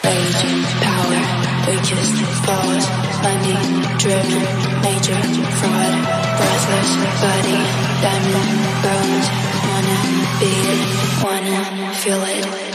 rage, power, weakest, force, money, driven, major, fraud, breathless, body, diamond, bronze, wanna beat it, wanna feel it.